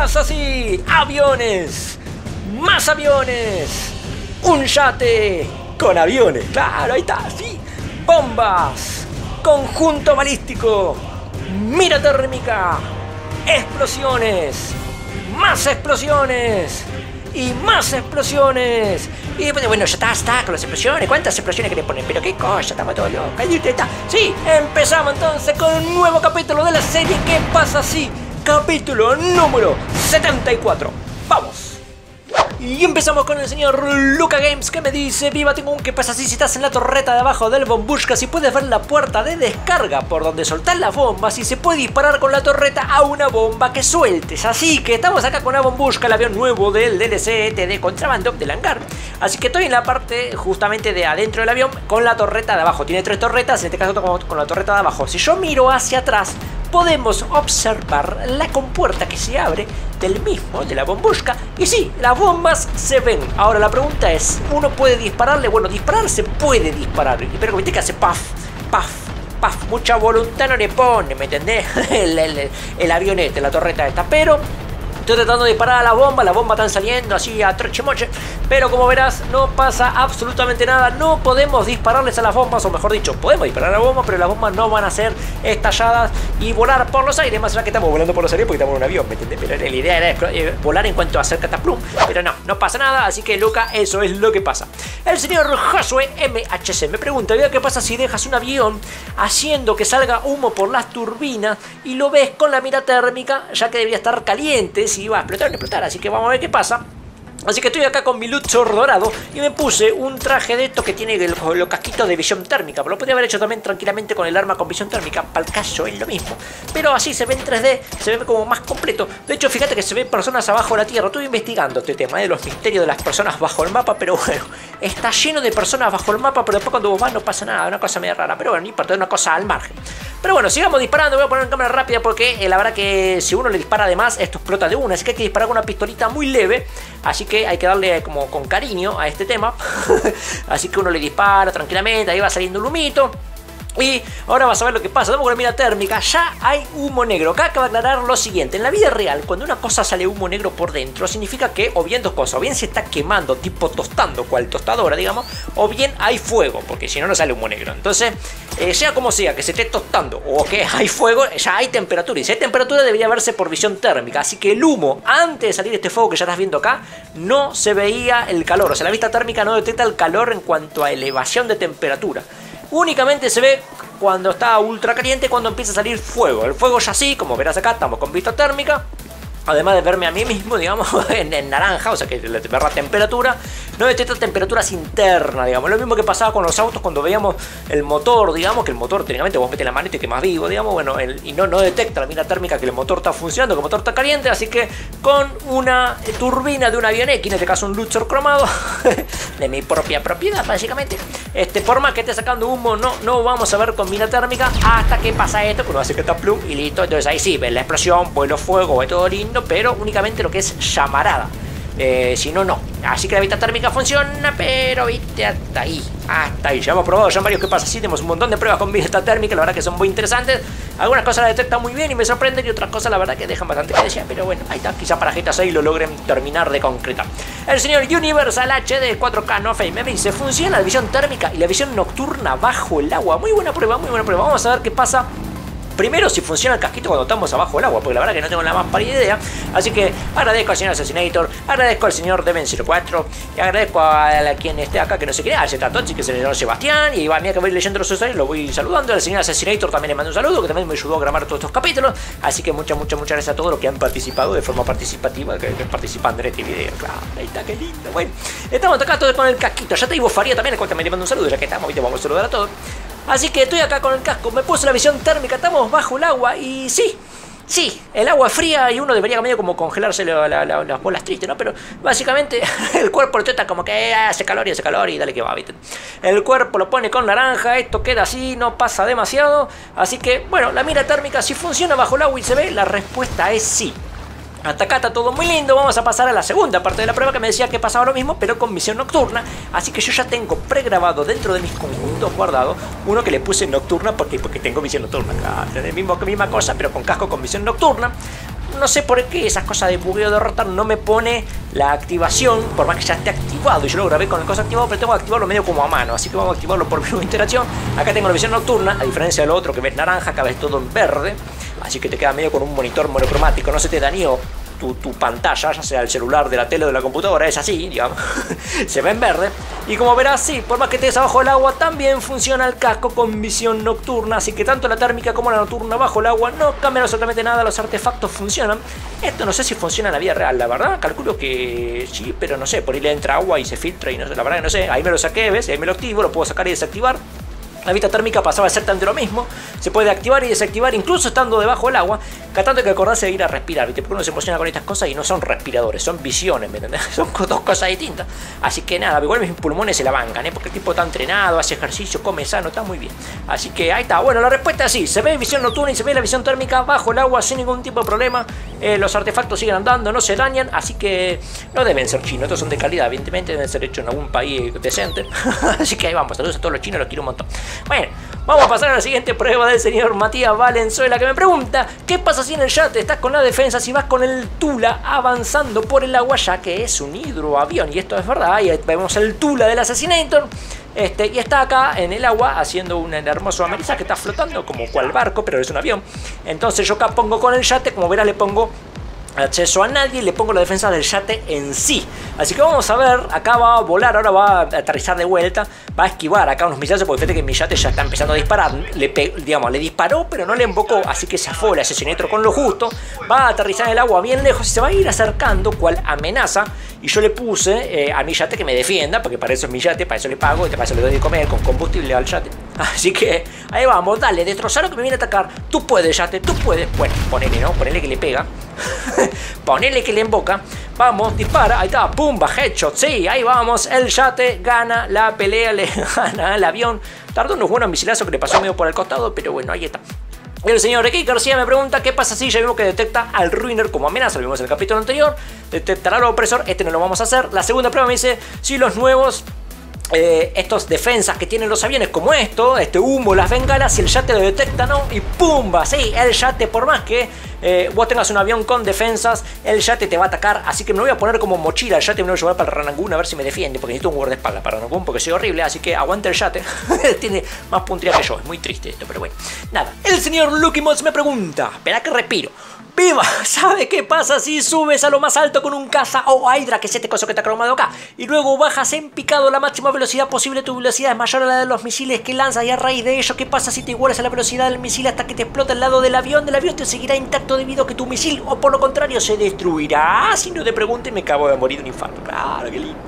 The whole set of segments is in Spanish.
pasa si aviones, más aviones, un yate con aviones? Claro, ahí está, sí. Bombas, conjunto balístico, mira térmica, explosiones, más explosiones y más explosiones. Y bueno, ya está con las explosiones. ¿Cuántas explosiones que le ponen? Pero qué cosa, estamos todos locos. Sí, empezamos entonces con un nuevo capítulo de la serie ¿Qué pasa si? Capítulo número 74. ¡Vamos! Y empezamos con el señor Luca Games, que me dice: Viva Timón, ¿qué pasa si estás en la torreta de abajo del bombushka? Si puedes ver la puerta de descarga por donde soltar las bombas y se puede disparar con la torreta a una bomba que sueltes. Así que estamos acá con la bombushka, el avión nuevo del DLC de contrabando del hangar. Así que estoy en la parte justamente de adentro del avión con la torreta de abajo. Tiene 3 torretas, en este caso con la torreta de abajo. Si yo miro hacia atrás, podemos observar la compuerta que se abre del mismo, de la bombushka. Y sí, las bombas se ven. Ahora la pregunta es, ¿uno puede dispararle? Bueno, disparar se puede disparar, pero viste que hace puff, puff, puff. Mucha voluntad no le pone, ¿me entendés? el avionete, la torreta esta, pero estoy tratando de disparar a las bombas están saliendo así a troche-moche, pero como verás no pasa absolutamente nada. No podemos dispararles a las bombas, o mejor dicho, podemos disparar a las bombas, pero las bombas no van a ser estalladas y volar por los aires, más allá que estamos volando por los aires porque estamos en un avión, ¿me entiendes? Pero la idea era volar en cuanto a hacer cataplum, pero no pasa nada, así que Luca, eso es lo que pasa. El señor Josué MHC me pregunta: ¿qué pasa si dejas un avión haciendo que salga humo por las turbinas y lo ves con la mira térmica, ya que debería estar caliente? Si va a explotar o no explotar, así que vamos a ver qué pasa. Así que estoy acá con mi Luxor dorado y me puse un traje de estos que tiene los casquitos de visión térmica. Pero lo podría haber hecho también tranquilamente con el arma con visión térmica, para el caso es lo mismo. Pero así se ve en 3D, se ve como más completo. De hecho, fíjate que se ven personas abajo de la tierra. Estuve investigando este tema de los misterios de las personas bajo el mapa, pero bueno, está lleno de personas bajo el mapa, pero después cuando vos vas no pasa nada, una cosa medio rara. Pero bueno, no importa, es una cosa al margen. Pero bueno, sigamos disparando. Voy a poner en cámara rápida porque la verdad que si uno le dispara de más, esto explota de una. Así que hay que disparar con una pistolita muy leve. Así que hay que darle como con cariño a este tema. Así que uno le dispara tranquilamente, ahí va saliendo un humito. Y ahora vas a ver lo que pasa. Vamos con la mira térmica. Ya hay humo negro. Acá acaba de aclarar lo siguiente: en la vida real, cuando una cosa sale humo negro por dentro, significa que o bien dos cosas: o bien se está quemando, tipo tostando, cual tostadora, digamos, o bien hay fuego, porque si no, no sale humo negro. Entonces, sea como sea, que se esté tostando o que hay fuego, ya hay temperatura. Y si hay temperatura, debería verse por visión térmica. Así que el humo, antes de salir este fuego que ya estás viendo acá, no se veía el calor. O sea, la vista térmica no detecta el calor en cuanto a elevación de temperatura. Únicamente se ve cuando está ultra caliente, cuando empieza a salir fuego. El fuego ya sí, como verás acá, estamos con vista térmica. Además de verme a mí mismo, digamos, en naranja, o sea que ver la temperatura, no detecta temperaturas internas, digamos. Lo mismo que pasaba con los autos cuando veíamos el motor, digamos, que el motor técnicamente vos metes la mano y te quemas vivo, digamos, bueno, y no detecta la mira térmica que el motor está funcionando, que el motor está caliente. Así que con una turbina de un avión X, en este caso un Luxor cromado, de mi propia propiedad, básicamente, por más que esté sacando humo, no vamos a ver con mira térmica hasta que pasa esto, que uno hace que está plum y listo. Entonces ahí sí, ves la explosión, vuelo fuego, ve todo lindo, pero únicamente lo que es llamarada. Si no, no. Así que la vista térmica funciona, pero viste, hasta ahí. Ya hemos probado ya varios que pasa así. Tenemos un montón de pruebas con vista térmica, la verdad que son muy interesantes. Algunas cosas las detectan muy bien y me sorprenden, y otras cosas la verdad que dejan bastante que desear. Pero bueno, ahí está, quizá para GTA 6 lo logren terminar de concretar. El señor Universal HD 4K No Fame me dice: funciona la visión térmica y la visión nocturna bajo el agua. Muy buena prueba, muy buena prueba. Vamos a ver qué pasa. Primero, si funciona el casquito cuando estamos abajo del agua, porque la verdad que no tengo la más pálida idea. Así que agradezco al señor Assassinator, agradezco al señor Deven04, y agradezco a quien esté acá, que no sé qué, al Zetatochi, que es el señor Sebastián, y a mí que voy leyendo los usuarios, lo voy saludando. Al señor Assassinator también le mando un saludo, que también me ayudó a grabar todos estos capítulos. Así que muchas gracias a todos los que han participado de forma participativa, que participan en este video. Claro, ahí está, qué lindo. Bueno, estamos acá todos con el casquito. Ya te digo Faría también, al cual también le mando un saludo, ya que estamos, ¿viste? Vamos a saludar a todos. Así que estoy acá con el casco, me puse la visión térmica, estamos bajo el agua y sí, el agua es fría y uno debería medio como congelarse las bolas tristes, ¿no? Pero básicamente el cuerpo está como que hace calor y dale que va, ¿viste? El cuerpo lo pone con naranja, esto queda así, no pasa demasiado. Así que, bueno, la mira térmica, si funciona bajo el agua y se ve, la respuesta es sí. Hasta acá está todo muy lindo. Vamos a pasar a la segunda parte de la prueba, que me decía que pasaba lo mismo pero con visión nocturna. Así que yo ya tengo pregrabado dentro de mis conjuntos guardados uno que le puse nocturna porque tengo visión nocturna. Claro, misma cosa pero con casco con visión nocturna. no sé por qué esas cosas de bugueo de rotar no me pone la activación, por más que ya esté activado. Y yo lo grabé con el coso activado, pero tengo que activarlo medio como a mano. Así que vamos a activarlo por misma interacción. Acá tengo la visión nocturna, a diferencia de lo otro que ves naranja, acá ves todo en verde. Así que te queda medio con un monitor monocromático, no se te dañó tu pantalla, ya sea el celular, de la tele o de la computadora, es así, digamos. Se ve en verde. Y como verás, sí, por más que estés abajo del agua, también funciona el casco con visión nocturna. Así que tanto la térmica como la nocturna bajo el agua no cambian absolutamente nada, los artefactos funcionan. Esto no sé si funciona en la vida real, la verdad, calculo que sí, pero no sé, por ahí le entra agua y se filtra y no sé, la verdad que no sé. Ahí me lo saqué, ¿ves? Ahí me lo activo, lo puedo sacar y desactivar. La vista térmica pasaba a ser tanto lo mismo. Se puede activar y desactivar incluso estando debajo del agua. Cada tanto hay que acordarse de ir a respirar, ¿viste? Porque uno se emociona con estas cosas y no son respiradores, son visiones, ¿me entendés? Son dos cosas distintas. Así que nada, igual mis pulmones se la bancan, ¿eh? Porque el tipo está entrenado, hace ejercicio, come sano, está muy bien. Así que ahí está. Bueno, la respuesta es sí. Se ve visión nocturna y se ve la visión térmica bajo el agua sin ningún tipo de problema. Los artefactos siguen andando, no se dañan. Así que no deben ser chinos, estos son de calidad, evidentemente deben ser hechos en algún país decente. Así que ahí vamos, saludos a todos los chinos, los quiero un montón. Bueno, vamos a pasar a la siguiente prueba del señor Matías Valenzuela, que me pregunta: ¿qué pasa si en el yate estás con la defensa si vas con el Tula avanzando por el agua, ya que es un hidroavión? Y esto es verdad, ahí vemos el Tula del Assassinator. Y está acá en el agua haciendo un hermoso amenizaje que está flotando como cual barco, pero es un avión. Entonces yo acá pongo con el yate, como verás le pongo acceso a nadie, le pongo la defensa del yate en sí. Así que vamos a ver, acá va a volar, ahora va a aterrizar de vuelta, va a esquivar acá unos misilazos, porque fíjate que mi yate ya está empezando a disparar. Le disparó, pero no le embocó, así que se afó el Assassinator con lo justo. Va a aterrizar en el agua bien lejos y se va a ir acercando cual amenaza. Y yo le puse a mi yate que me defienda, porque para eso es mi yate, para eso le pago y para eso le doy de comer con combustible al yate. Así que ahí vamos, dale, destrozalo que me viene a atacar. Tú puedes, yate, tú puedes. Bueno, ponele, ¿no? Ponele que le pega. Ponele que le emboca. Vamos, dispara, ahí está, pumba, headshot. Sí, ahí vamos, el yate gana la pelea, le gana al avión. Tardó unos buenos misilazos que le pasó medio por el costado, pero bueno, ahí está. El señor X García me pregunta qué pasa si ya vimos que detecta al Ruiner como amenaza. Lo vimos en el capítulo anterior. Detectará al opresor, este no lo vamos a hacer. La segunda prueba me dice si los nuevos estos defensas que tienen los aviones, como este humo, las bengalas, si el yate lo detecta, ¿no? Y ¡pumba! Sí, el yate, por más que vos tengas un avión con defensas, el yate te va a atacar. Así que me voy a poner como mochila el yate, me lo voy a llevar para el Rangoon a ver si me defiende, porque necesito un guardaespaldas para Rangoon, porque soy horrible. Así que aguante el yate. Tiene más puntería que yo, es muy triste esto, pero bueno. Nada, el señor Lucky Mods me pregunta, espera que respiro. ¡Viva! ¿Sabe qué pasa si subes a lo más alto con un caza o Hydra, que es este coso que está cromado acá, y luego bajas en picado a la máxima velocidad posible? Tu velocidad es mayor a la de los misiles que lanzas, y a raíz de ello, ¿qué pasa si te igualas a la velocidad del misil hasta que te explota el lado del avión? Del avión te seguirá intacto debido a que tu misil, o por lo contrario, se destruirá. Si no te pregunte, me acabo de morir de un infarto. Claro, qué lindo.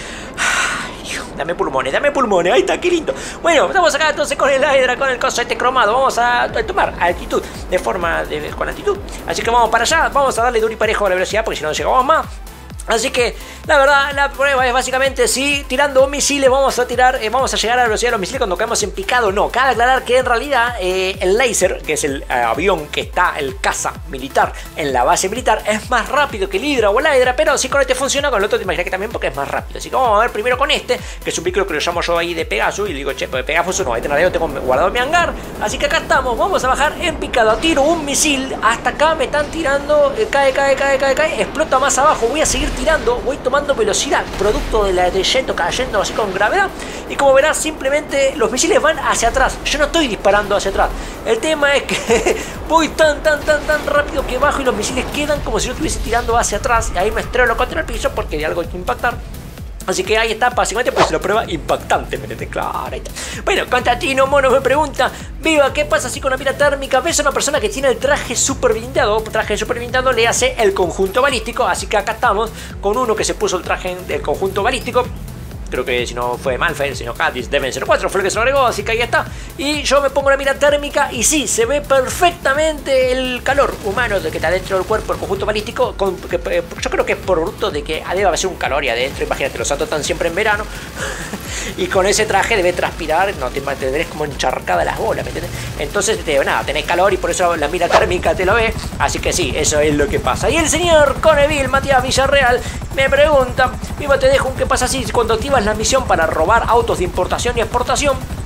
Dame pulmones, ahí está, qué lindo. Bueno, estamos acá entonces con el Hydra, con el coso este cromado. Vamos a tomar altitud, con altitud. Así que vamos para allá, vamos a darle duro y parejo a la velocidad, porque si no llegamos más. Así que la verdad, la prueba es básicamente si tirando misiles vamos a llegar a la velocidad de los misiles cuando caemos en picado. No, cabe aclarar que en realidad el laser, que es el avión que está, el caza militar en la base militar, es más rápido que el Hydra o el Hydra, pero si con este funciona, con el otro te imaginas que también, porque es más rápido. Así que vamos a ver primero con este, que es un vehículo que lo llamo yo ahí de Pegasus, y le digo, che, pues Pegasus no, este en realidad lo tengo guardado en mi hangar. Así que acá estamos, vamos a bajar en picado, tiro un misil, hasta acá me están tirando, cae, explota más abajo, voy a seguir tirando, voy tomando velocidad, producto de la de Yeto cayendo así con gravedad, y como verás, simplemente los misiles van hacia atrás. Yo no estoy disparando hacia atrás. El tema es que voy tan rápido que bajo y los misiles quedan como si yo estuviese tirando hacia atrás, y ahí me estrelo contra el piso porque de algo hay que impactar. Así que ahí está, básicamente pues la prueba impactante, ¿me entiendes? Claro, ahí está. Bueno, Constantino Mono me pregunta, Viva, ¿qué pasa así con la mira térmica? ¿Ves a una persona que tiene el traje super blindado? Traje super blindado le hace el conjunto balístico, así que acá estamos con uno que se puso el traje del conjunto balístico. Creo que si no fue Malphite, si no Katis, Deven 04 fue el que se lo agregó, así que ahí está. Y yo me pongo la mira térmica y sí, se ve perfectamente el calor humano de que está dentro del cuerpo, el conjunto balístico. Yo creo que es por bruto de que debe haber un calor ahí adentro. Imagínate, los santos están siempre en verano. Y con ese traje debe transpirar, no te mantendrás como encharcada las bolas, ¿me entiendes? Entonces, nada, tenés calor y por eso la mira térmica te lo ve. Así que sí, eso es lo que pasa. Y el señor Coneville, Matías Villarreal, me pregunta, Viva, te dejo un qué pasa si cuando activas la misión para robar autos de importación y exportación,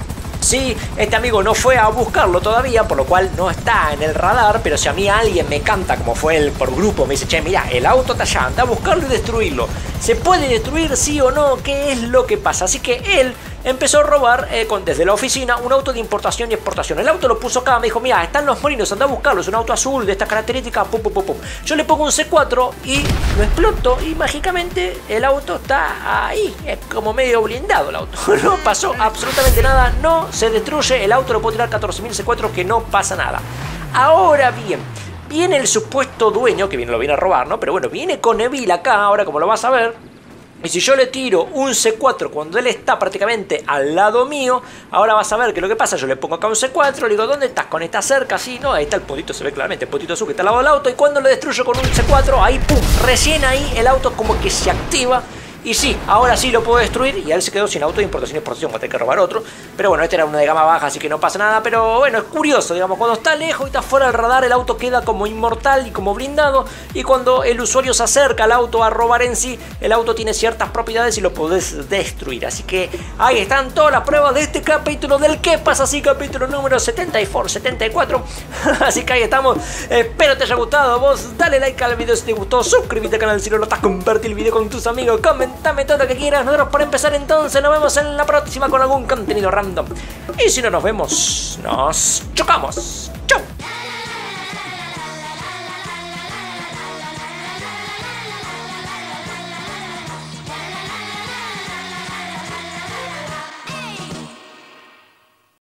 Sí, este amigo no fue a buscarlo todavía, por lo cual no está en el radar, pero si a mí alguien me canta, como fue él por grupo, me dice, che, mirá, el auto está allá, anda a buscarlo y destruirlo. ¿Se puede destruir sí o no? ¿Qué es lo que pasa? Así que él empezó a robar desde la oficina un auto de importación y exportación. El auto lo puso acá, me dijo, mira, están los molinos, anda a buscarlo, es un auto azul de estas características, pum, pum, pum, pum. Yo le pongo un C4 y lo exploto y mágicamente el auto está ahí, es como medio blindado el auto. No pasó absolutamente nada, no se destruye, el auto lo puedo tirar 14.000 C4 que no pasa nada. Ahora bien, viene el supuesto dueño, que lo viene a robar, ¿no? Pero bueno, viene con Evil acá, ahora como lo vas a ver. Y si yo le tiro un C4 cuando él está prácticamente al lado mío, ahora vas a ver que lo que pasa, yo le pongo acá un C4, le digo, ¿dónde estás? ¿Con esta cerca? Sí, no, ahí está el puntito, se ve claramente, el puntito azul que está al lado del auto. Y cuando lo destruyo con un C4, ahí pum, recién ahí el auto como que se activa. Y sí, ahora sí lo puedo destruir y él se quedó sin auto de importación y exportación, va a tener que robar otro. Pero bueno, este era uno de gama baja, así que no pasa nada. Pero bueno, es curioso, digamos, cuando está lejos y está fuera del radar, el auto queda como inmortal y como blindado. Y cuando el usuario se acerca al auto a robar en sí, el auto tiene ciertas propiedades y lo podés destruir. Así que ahí están todas las pruebas de este capítulo del ¿Qué pasa si? Capítulo número 74. Así que ahí estamos. Espero te haya gustado. Vos dale like al video si te gustó, suscríbete al canal si no lo estás, compartir el video con tus amigos, comentame todo lo que quieras. Nosotros por empezar entonces nos vemos en la próxima con algún contenido random. Y si no nos vemos, nos chocamos.